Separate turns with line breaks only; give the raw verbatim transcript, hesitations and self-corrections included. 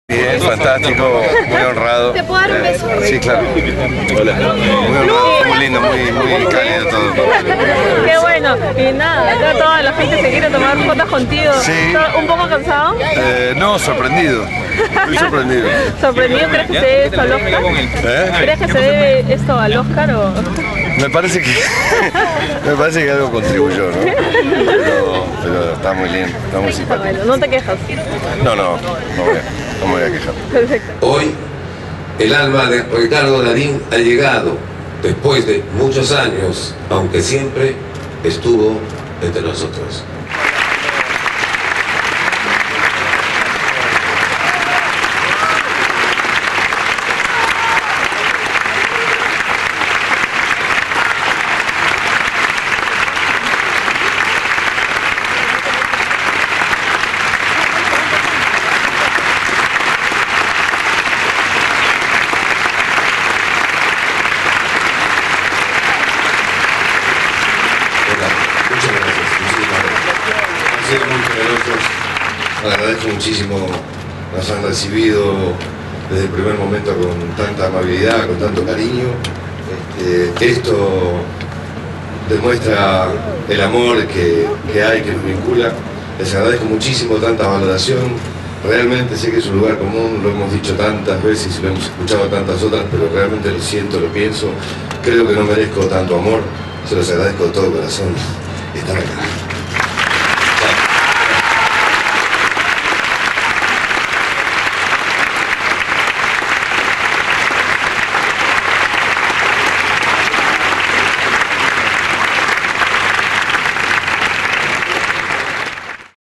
Bien, fantástico, muy honrado.
¿Te puedo dar un beso?
Eh, sí, claro. Hola. Muy honrado, muy lindo, muy, muy cálido todo.
Qué bueno. Y nada, acá toda la gente se quiere tomar fotos contigo.
Sí.
¿Un poco cansado?
Eh, no, sorprendido. Muy sorprendido.
¿Sorprendido? ¿Crees que se debe esto al Oscar?
¿Eh?
¿Crees que se debe esto al Oscar o...?
Me parece que me parece que algo contribuyó, ¿no? Pero, pero está muy lindo, está muy simpático.
Bueno, no te quejas.
No, no, no voy a, no me voy a quejar.
Perfecto.
Hoy, el alma de Ricardo Darín ha llegado, después de muchos años, aunque siempre estuvo entre nosotros. Muchas gracias, muchísimas gracias. Han sido muy generosos, agradezco muchísimo, nos han recibido desde el primer momento con tanta amabilidad, con tanto cariño. Este, esto demuestra el amor que, que hay, que nos vincula. Les agradezco muchísimo tanta valoración. Realmente sé que es un lugar común, lo hemos dicho tantas veces y lo hemos escuchado tantas otras, pero realmente lo siento, lo pienso. Creo que no merezco tanto amor. Se los agradezco de todo corazón estar acá.